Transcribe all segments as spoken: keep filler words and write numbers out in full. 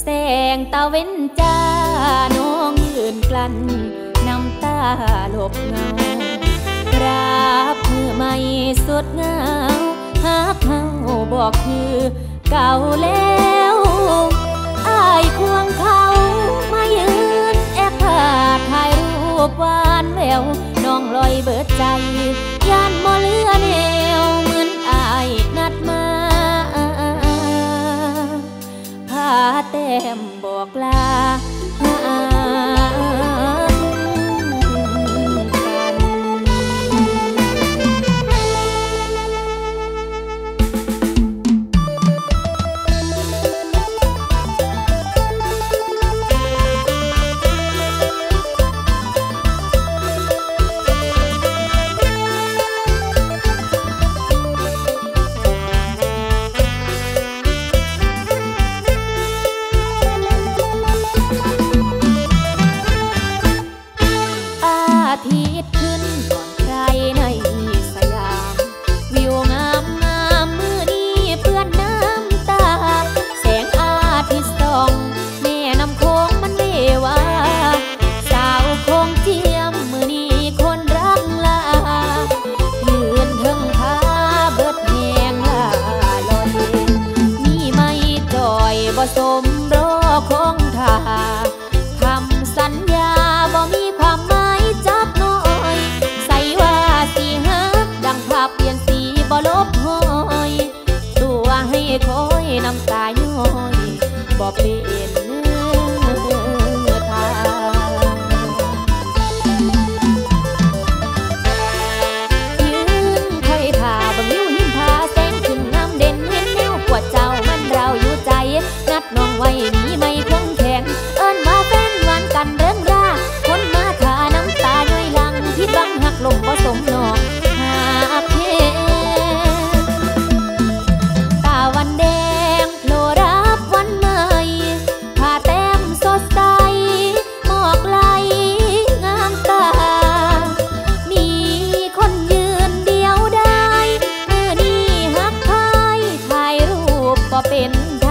แสงตะเว้นจ้าน้องยืนกลั้นน้ำตาหลบเงารับมือไม่สุดเงาหากเฮาบอกคือเก่าแล้วอายควงเขามายืนแอบถ่าถ่ายรูปหวานแววน้องลอยเบิดใจย่านบ่เหลือแนวเหมือนอายนัดมาพาแต้มบอกลาสมรอคงท่าคำสัญญาบ่มีความหมายจักน้อยใส่ว่าสิฮักดังภาพเปลี่ยนสีบ่ลบห้อยตัวให้คอยน้ำตาย้อยบ่เป็นทางยืนคอยท่าบังนิ้วหิมพาแสงขึ้นน้ำเด่นเห็นแนวกว่าเจ้ามันเราอยู่ใจนัดน้องไว้นี้ไม่คงแข็งเอิ้นมาแฟนหวานกันเรื่องราคนมาทาน้ำตาย้อยหลังพิดหวังหักลงบ่สมนองหากเพตาวันแดงโผล่รับวันใหม่ผ้าแต้มสดใสหมอกไหลงามตามีคนยืนเดียวได้เมื่อนี้หักพายถ่ายรูปก็เป็น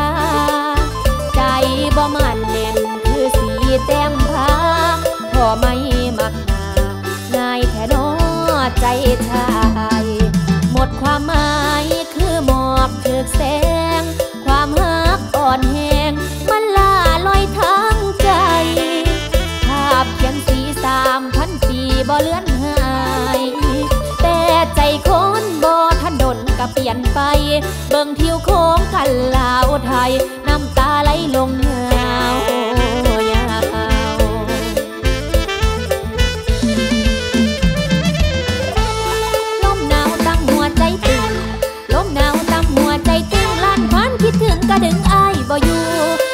บ่มันเน่นคือสีแต้มพาพอไม่มักหนาง่ายแค่น้อใจชายหมดความหมายคือหมอกถึกแสงความหักอ่อนแหงมันล่าลอยทางใจภาพเขียนสีสามพันปีบ่เลือนหายแต่ใจคนบ่ทันดนก็เปลี่ยนไปเบิ่งทิวโค้งกันลาวไทยน้ำตาไหลลงเงายาวลมหนาวตั้งหัวใจตึงลมหนาวตั้งหัวใจตึงลั่นความคิดถึงก็ดึงอ้ายบ่อยู่